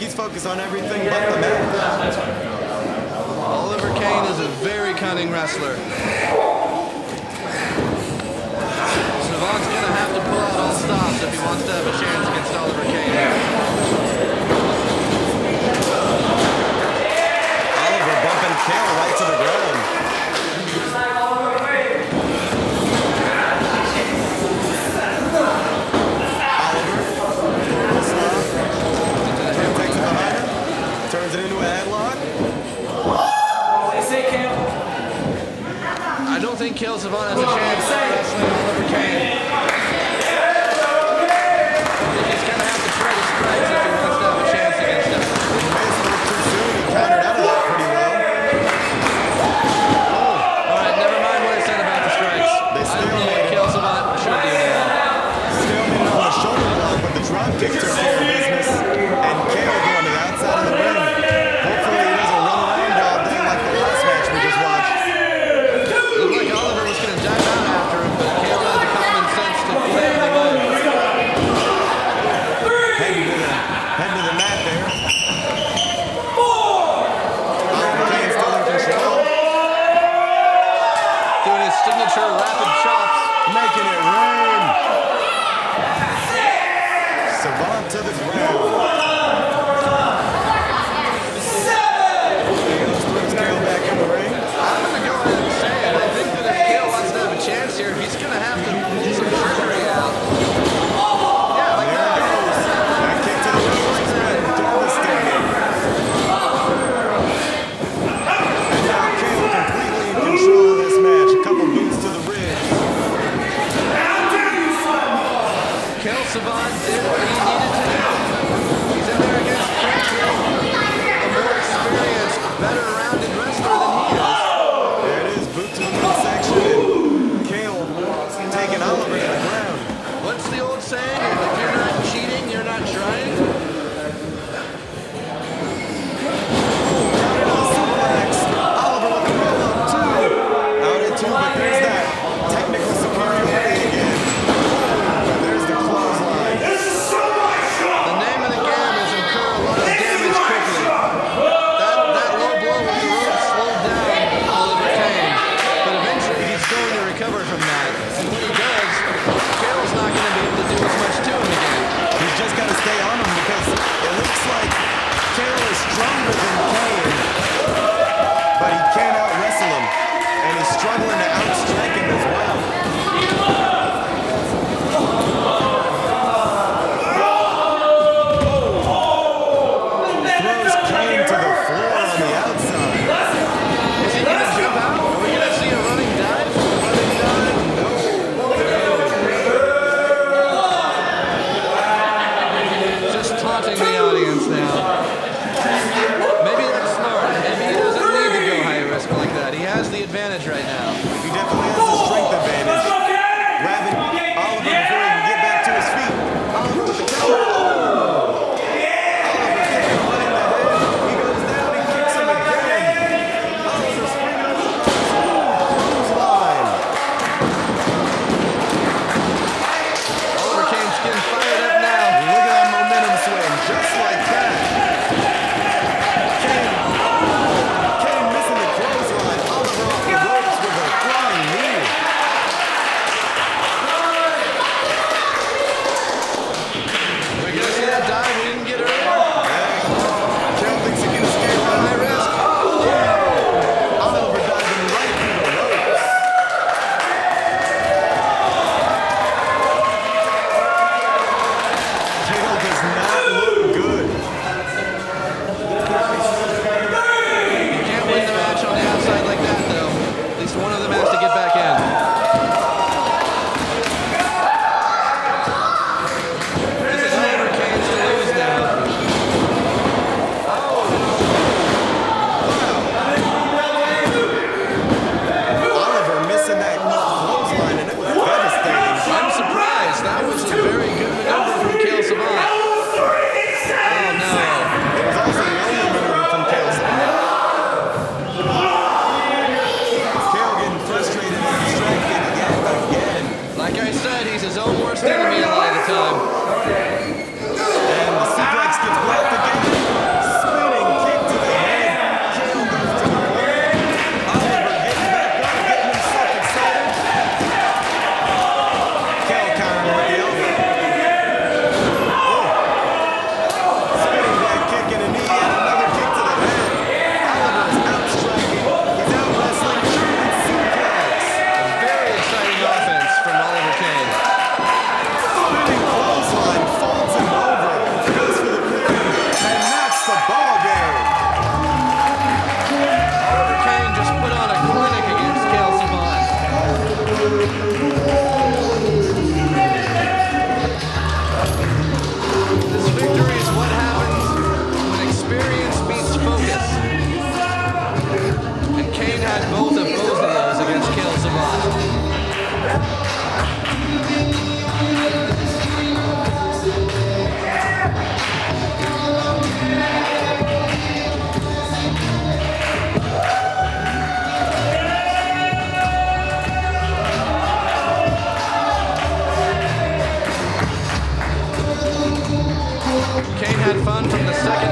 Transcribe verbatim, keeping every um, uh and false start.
Please focus on everything but the match. Oliver Kane is a very cunning wrestler. Savant's going to have to pull out all stops if he wants to have a chance against Oliver Kane. Oliver bumping Kale right to the ground. Turns it into a headlock. I don't think Kale Savant has a chance at wrestling Oliver Kane. I think he's going to have to try to strike if he wants to have a chance against him. He may have spoke too soon. He countered out of that pretty well. All right, never mind what I said about the strikes. They I don't know what Kale Savant should do now. Stalemate on the shoulder block, but the drop kick took care of business. And Kale going to the outside of the ring. Hopefully he doesn't run around all day like the last match we just watched. Looked like Oliver was going to dive out after him, but Kale had the common sense to pull everything away. Heading to the, heading to the mat there. Oliver Kane still in control. Doing his signature rapid chops. Making it rain. Savant to the ground. Throws Kale back in the ring. I'm going to go ahead and say it. I think that if Kale wants to have a chance here, he's going to have to pull some trickery out. Yeah, like There that. it goes. That kick to the nose has been devastating. And now Kale completely in control of this match. A couple boots to the ribs. Kale Savant did what he needed to do. He's in there against Frankly, a more experienced, better rounded wrestler than he is. There it is, boot to the midsection. And Kale taking Oliver to the ground. What's the old saying? If you're not cheating, you're not trying. Suplex. Oliver with the roll up too. Out at two, but there's that technical superiority again. And there's the clothesline. The name of the game is incur a lot of damage quickly. That, that low blow with the rope slowed down Oliver Kane, but eventually he's going to recover from that. And when he does, Kale's not going to be able to do as much to him again. He's just got to stay on him because it looks like Kale is stronger than Kane, but he can't out-wrestle him, and he's struggling to outstrike him as well. Throws Kane to the floor on the outside. Is he going to jump out? Are we going to see a running dive? Running dive? Just taunting the audience now. Maybe that's smart. Maybe he doesn't need to go high risk like that. He has the advantage right now. He definitely has the strength advantage. Grabbing Oliver before he can get back to his feet. Oliver with the counter. Oh! Oliver Kane running the head. He goes down and kicks him again. Oliver springing up the clothesline. Oliver Kane's getting fired up now. Look at that momentum swing, just like that. run from the second